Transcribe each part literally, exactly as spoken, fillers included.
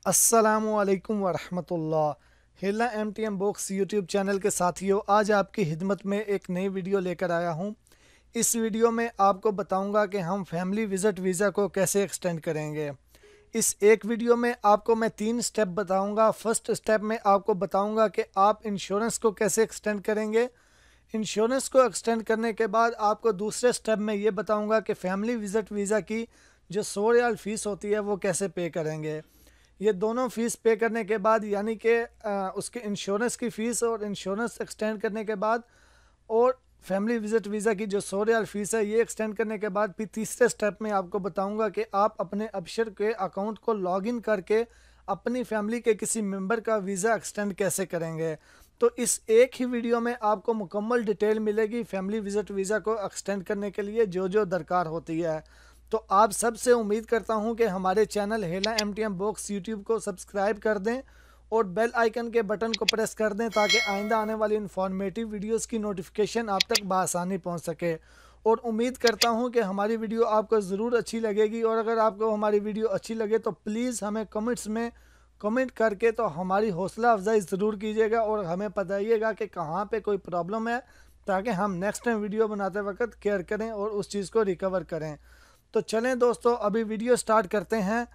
अस्सलामुअलैकुम वरहमतुल्लाह। हेला M T M box YouTube channel के साथियों, आज आपकी खिदमत में एक नई वीडियो लेकर आया हूं। इस वीडियो में आपको बताऊंगा कि हम फैमिली विज़िट वीज़ा को कैसे एक्सटेंड करेंगे। इस एक वीडियो में आपको मैं तीन स्टेप बताऊंगा। फर्स्ट स्टेप में आपको बताऊंगा कि आप इंश्योरेंस को कैसे एक्सटेंड करेंगे। इंश्योरेंस को एक्सटेंड करने के बाद आपको दूसरे स्टेप में ये बताऊंगा कि फैमिली विज़िट वीज़ा की जो सौ रियाल फ़ीस होती है वो कैसे पे करेंगे। ये दोनों फ़ीस पे करने के बाद यानी कि उसके इंश्योरेंस की फ़ीस और इंश्योरेंस एक्सटेंड करने के बाद और फैमिली विज़िट वीज़ा की जो सौ रियाल फ़ीस है ये एक्सटेंड करने के बाद फिर तीसरे स्टेप में आपको बताऊंगा कि आप अपने अबशर के अकाउंट को लॉगिन करके अपनी फैमिली के किसी मेंबर का वीज़ा एक्सटेंड कैसे करेंगे। तो इस एक ही वीडियो में आपको मुकम्मल डिटेल मिलेगी फैमिली विज़िट वीज़ा को एक्सटेंड करने के लिए जो जो दरकार होती है। तो आप सबसे उम्मीद करता हूं कि हमारे चैनल हेला M T M box YouTube को सब्सक्राइब कर दें और बेल आइकन के बटन को प्रेस कर दें ताकि आइंदा आने वाली इन्फॉर्मेटिव वीडियोस की नोटिफिकेशन आप तक बआसानी पहुंच सके। और उम्मीद करता हूं कि हमारी वीडियो आपको ज़रूर अच्छी लगेगी, और अगर आपको हमारी वीडियो अच्छी लगे तो प्लीज़ हमें कमेंट्स में कमेंट करके तो हमारी हौसला अफजाई ज़रूर कीजिएगा और हमें बताइएगा कि कहाँ पे कोई प्रॉब्लम है, ताकि हम नेक्स्ट टाइम वीडियो बनाते वक्त केयर करें और उस चीज़ को रिकवर करें। तो चलें दोस्तों, अभी वीडियो स्टार्ट करते हैं।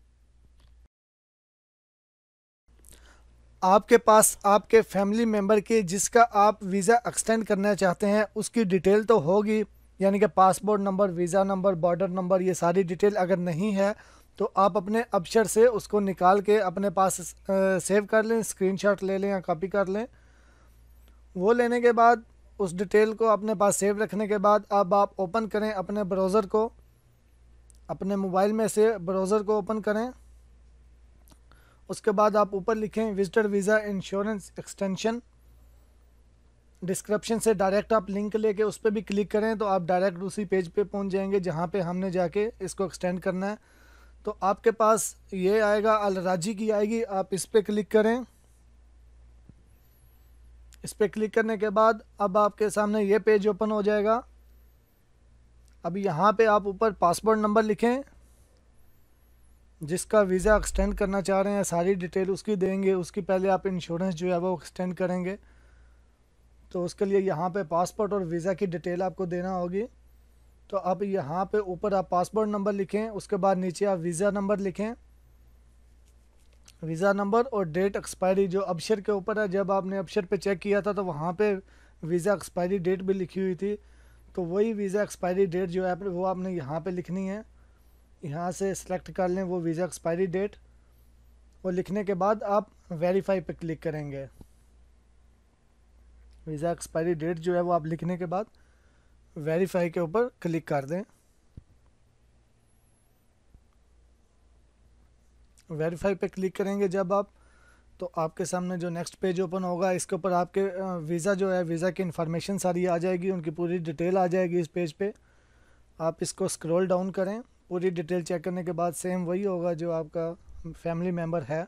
आपके पास आपके फैमिली मेम्बर की जिसका आप वीज़ा एक्सटेंड करना चाहते हैं उसकी डिटेल तो होगी, यानी कि passport number, visa number, border number, ये सारी डिटेल अगर नहीं है तो आप अपने अबशर से उसको निकाल के अपने पास सेव कर लें, स्क्रीनशॉट ले लें या कॉपी कर लें। वो लेने के बाद उस डिटेल को अपने पास सेव रखने के बाद अब आप ओपन करें अपने ब्राउज़र को, अपने मोबाइल में से ब्राउज़र को ओपन करें। उसके बाद आप ऊपर लिखें visitor visa insurance extension. Description से डायरेक्ट आप लिंक लेके उस पर भी क्लिक करें तो आप डायरेक्ट उसी पेज पे पहुंच जाएंगे जहां पे हमने जाके इसको एक्सटेंड करना है। तो आपके पास ये आएगा, अल राजी की आएगी, आप इस पर क्लिक करें। इस पर क्लिक करने के बाद अब आपके सामने ये पेज ओपन हो जाएगा। अब यहाँ पे आप ऊपर पासपोर्ट नंबर लिखें, जिसका वीज़ा एक्सटेंड करना चाह रहे हैं सारी डिटेल उसकी देंगे। उसकी पहले आप इंश्योरेंस जो है वो एक्सटेंड करेंगे, तो उसके लिए यहाँ पे पासपोर्ट और वीज़ा की डिटेल आपको देना होगी। तो अब यहाँ पे ऊपर आप पासपोर्ट नंबर लिखें, उसके बाद नीचे आप वीज़ा नंबर लिखें। वीज़ा नंबर और डेट एक्सपायरी जो अबशर के ऊपर है, जब आपने अबशर पे चेक किया था तो वहाँ पे वीज़ा एक्सपायरी डेट भी लिखी हुई थी, तो वही वीज़ा एक्सपायरी डेट जो है वो आपने यहाँ पे लिखनी है। यहाँ से सिलेक्ट कर लें वो वीज़ा एक्सपायरी डेट, और लिखने के बाद आप वेरीफाई पे क्लिक करेंगे। वीज़ा एक्सपायरी डेट जो है वो आप लिखने के बाद वेरीफाई के ऊपर क्लिक कर दें। वेरीफाई पे क्लिक करेंगे जब आप, तो आपके सामने जो नेक्स्ट पेज ओपन होगा इसके ऊपर आपके वीज़ा जो है, वीज़ा की इन्फॉर्मेशन सारी आ जाएगी, उनकी पूरी डिटेल आ जाएगी इस पेज पे। आप इसको स्क्रॉल डाउन करें, पूरी डिटेल चेक करने के बाद सेम वही होगा जो आपका फैमिली मेम्बर है।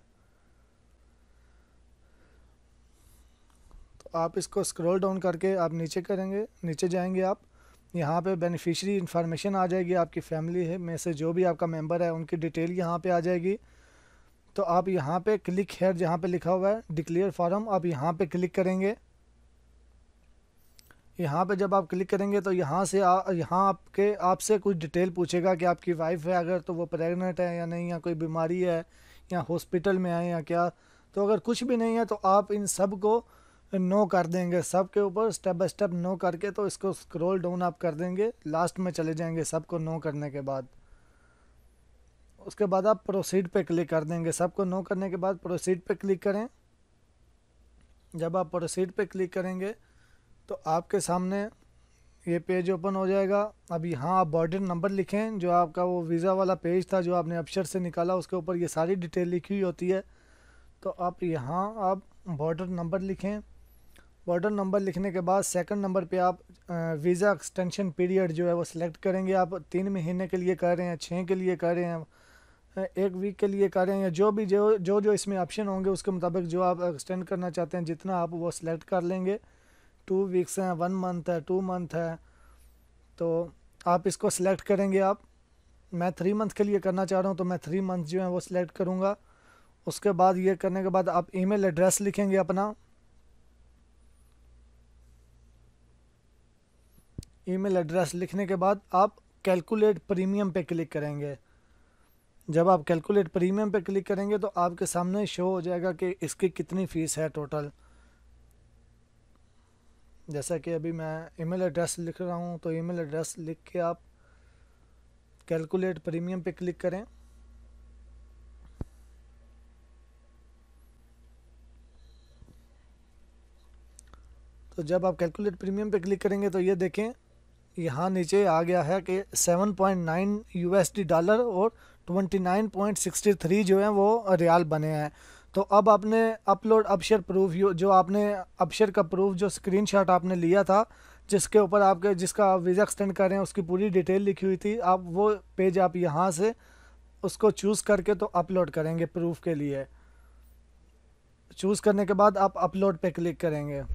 तो आप इसको स्क्रॉल डाउन करके आप नीचे करेंगे, नीचे जाएंगे आप, यहाँ पे बेनिफिशियरी इन्फॉर्मेशन आ जाएगी। आपकी फैमिली है में से जो भी आपका मेंबर है उनकी डिटेल यहाँ पे आ जाएगी। तो आप यहाँ पे क्लिक हेयर जहाँ पे लिखा हुआ है डिक्लेयर फॉर्म, आप यहाँ पे क्लिक करेंगे। यहाँ पे जब आप क्लिक करेंगे तो यहाँ से आ, यहाँ आपके आपसे कुछ डिटेल पूछेगा कि आपकी वाइफ है अगर तो वो प्रेग्नेंट है या नहीं, या कोई बीमारी है या हॉस्पिटल में है या क्या। तो अगर कुछ भी नहीं है तो आप इन सब को नो कर देंगे, सब के ऊपर स्टेप बाय स्टेप नो करके, तो इसको स्क्रॉल डाउन आप कर देंगे, लास्ट में चले जाएंगे सबको नो करने के बाद। उसके बाद आप प्रोसीड पे क्लिक कर देंगे। सबको नो करने के बाद प्रोसीड पे क्लिक करें। जब आप प्रोसीड पे क्लिक करेंगे तो आपके सामने ये पेज ओपन हो जाएगा। अब यहाँ आप बॉर्डर नंबर लिखें, जो आपका वो वीज़ा वाला पेज था जो आपने अबशर से निकाला, उसके ऊपर ये सारी डिटेल लिखी हुई होती है। तो आप यहाँ आप बॉर्डर नंबर लिखें। बॉर्डर नंबर लिखने के बाद सेकंड नंबर पे आप वीज़ा एक्सटेंशन पीरियड जो है वो सिलेक्ट करेंगे। आप तीन महीने के लिए कर रहे हैं, छः के लिए कर रहे हैं, एक वीक के लिए कर रहे हैं, या जो भी जो जो जो इसमें ऑप्शन होंगे उसके मुताबिक जो आप एक्सटेंड करना चाहते हैं जितना आप वो सिलेक्ट कर लेंगे। टू वीक्स हैं, वन मंथ है, टू मंथ है, तो आप इसको सिलेक्ट करेंगे। आप मैं थ्री मंथ के लिए करना चाह रहा हूँ तो मैं थ्री मंथ जो है वो सिलेक्ट करूँगा। उसके बाद ये करने के बाद आप ईमेल एड्रेस लिखेंगे अपना। ईमेल एड्रेस लिखने के बाद आप कैलकुलेट प्रीमियम पे क्लिक करेंगे। जब आप कैलकुलेट प्रीमियम पे क्लिक करेंगे तो आपके सामने शो हो जाएगा कि इसकी कितनी फ़ीस है टोटल। जैसा कि अभी मैं ईमेल एड्रेस लिख रहा हूँ, तो ईमेल एड्रेस लिख के आप कैलकुलेट प्रीमियम पे क्लिक करें। तो जब आप कैलकुलेट प्रीमियम पे क्लिक करेंगे तो ये देखें यहाँ नीचे आ गया है कि seven point nine USD dollar और twenty nine point sixty three जो है वो रियाल बने हैं। तो अब आपने अपलोड अबशर प्रूफ, जो आपने अबशर का प्रूफ जो स्क्रीनशॉट आपने लिया था, जिसके ऊपर आपके जिसका आप वीज़ा एक्सटेंड कर रहे हैं उसकी पूरी डिटेल लिखी हुई थी, आप वो पेज आप यहाँ से उसको चूज़ करके तो अपलोड करेंगे प्रूफ के लिए। चूज़ करने के बाद आप अपलोड पे क्लिक करेंगे।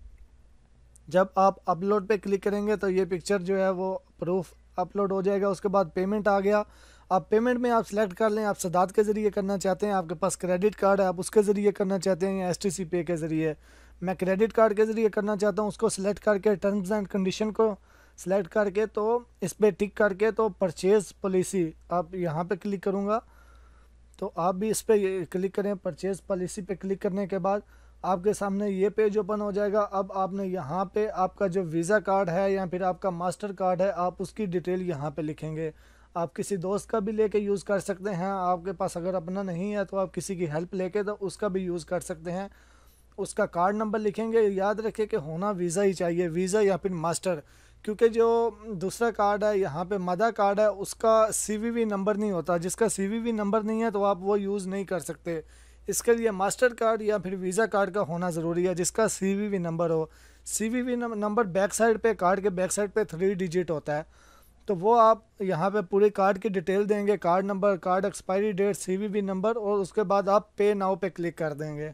जब आप अपलोड पे क्लिक करेंगे तो ये पिक्चर जो है वो प्रूफ अपलोड हो जाएगा। उसके बाद पेमेंट आ गया। आप पेमेंट में आप सिलेक्ट कर लें, आप सदात के ज़रिए करना चाहते हैं, आपके पास क्रेडिट कार्ड है आप उसके ज़रिए करना चाहते हैं, या एस टी सी पे के ज़रिए। मैं क्रेडिट कार्ड के ज़रिए करना चाहता हूँ, उसको सिलेक्ट करके टर्म्स एंड कंडीशन को सिलेक्ट करके तो इस पर टिक करके तो परचेज़ पॉलिसी आप यहाँ पे क्लिक करूँगा। तो आप भी इस पर क्लिक करें। परचेज़ पॉलिसी पे क्लिक करने के बाद आपके सामने ये पेज ओपन हो जाएगा। अब आपने यहाँ पे आपका जो वीज़ा कार्ड है या फिर आपका मास्टर कार्ड है, आप उसकी डिटेल यहाँ पे लिखेंगे। आप किसी दोस्त का भी लेके यूज़ कर सकते हैं, आपके पास अगर अपना नहीं है तो आप किसी की हेल्प लेके तो उसका भी यूज़ कर सकते हैं। उसका कार्ड नंबर लिखेंगे। याद रखें कि होना वीज़ा ही चाहिए, वीज़ा या फिर मास्टर, क्योंकि जो दूसरा कार्ड है यहाँ पे मदा कार्ड है उसका सी वी वी नंबर नहीं होता। जिसका सी वी वी नंबर नहीं है तो आप वो यूज़ नहीं कर सकते। इसके लिए मास्टर कार्ड या फिर वीज़ा कार्ड का होना ज़रूरी है जिसका सी वी वी नंबर हो। C V V number back side पे, कार्ड के बैक साइड पे थ्री डिजिट होता है, तो वो आप यहाँ पे पूरे कार्ड की डिटेल देंगे, card number, card expiry date, C V V number, और उसके बाद आप पे नाउ पे क्लिक कर देंगे।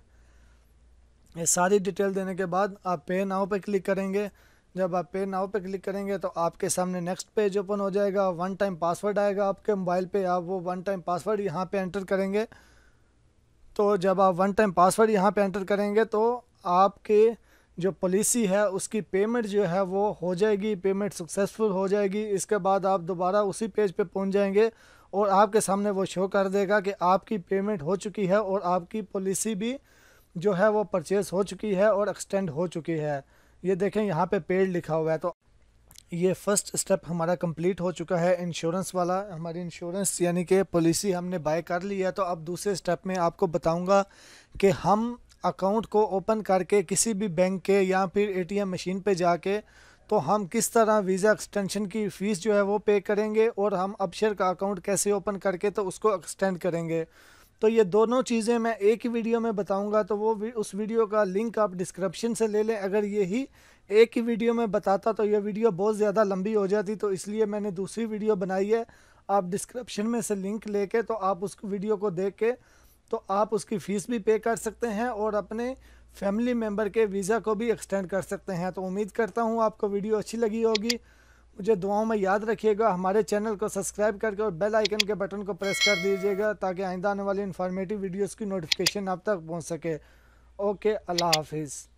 ये सारी डिटेल देने के बाद आप पे नाउ पे क्लिक करेंगे। जब आप पे नाउ पे क्लिक करेंगे तो आपके सामने नेक्स्ट पेज ओपन हो जाएगा। वन टाइम पासवर्ड आएगा आपके मोबाइल पे, आप वो वन टाइम पासवर्ड यहाँ पे एंटर करेंगे। तो जब आप वन टाइम पासवर्ड यहाँ पे एंटर करेंगे तो आपके जो पॉलिसी है उसकी पेमेंट जो है वो हो जाएगी, पेमेंट सक्सेसफुल हो जाएगी। इसके बाद आप दोबारा उसी पेज पे पहुँच जाएंगे और आपके सामने वो शो कर देगा कि आपकी पेमेंट हो चुकी है और आपकी पॉलिसी भी जो है वो परचेज हो चुकी है और एक्सटेंड हो चुकी है। ये देखें यहाँ पे पेड लिखा हुआ है। तो ये फर्स्ट स्टेप हमारा कंप्लीट हो चुका है, इंश्योरेंस वाला। हमारी इंश्योरेंस यानी कि पॉलिसी हमने बाय कर ली है। तो अब दूसरे स्टेप में आपको बताऊंगा कि हम अकाउंट को ओपन करके किसी भी बैंक के या फिर एटीएम मशीन पे जाके तो हम किस तरह वीज़ा एक्सटेंशन की फ़ीस जो है वो पे करेंगे और हम अबशर का अकाउंट कैसे ओपन करके तो उसको एक्सटेंड करेंगे। तो ये दोनों चीज़ें मैं एक ही वीडियो में बताऊंगा, तो वो उस वीडियो का लिंक आप डिस्क्रिप्शन से ले लें। अगर यही एक ही वीडियो में बताता तो ये वीडियो बहुत ज़्यादा लंबी हो जाती, तो इसलिए मैंने दूसरी वीडियो बनाई है। आप डिस्क्रिप्शन में से लिंक लेके तो आप उस वीडियो को देख के तो आप उसकी फ़ीस भी पे कर सकते हैं और अपने फैमिली मेम्बर के वीज़ा को भी एक्सटेंड कर सकते हैं। तो उम्मीद करता हूँ आपको वीडियो अच्छी लगी होगी। मुझे दुआओं में याद रखिएगा। हमारे चैनल को सब्सक्राइब करके और बेल आइकन के बटन को प्रेस कर दीजिएगा ताकि आइंदा आने वाली इन्फॉर्मेटिव वीडियोस की नोटिफिकेशन आप तक पहुंच सके। ओके, अल्लाह हाफिज़।